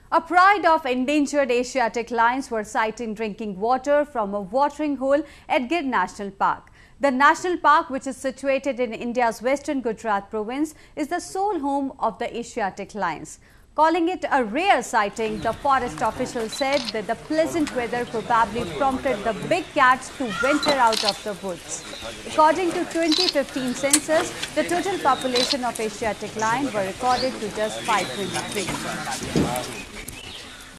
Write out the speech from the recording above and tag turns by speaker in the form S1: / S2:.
S1: A pride of endangered Asiatic lions were sighting drinking water from a watering hole at Gir National Park. The national park, which is situated in India's western Gujarat province, is the sole home of the Asiatic lions. Calling it a rare sighting, the forest official said that the pleasant weather probably prompted the big cats to venture out of the woods. According to 2015 census, the total population of Asiatic lion were recorded to just 523.